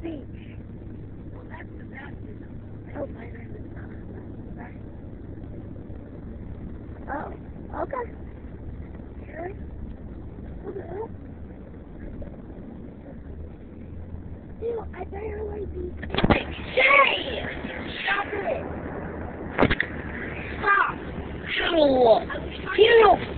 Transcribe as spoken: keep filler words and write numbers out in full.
beach. Well, that's the baptism. I hope my name is not right. Oh, okay. Sure. Okay. Ew, I barely be. Say! Stop it! Stop! Ow! You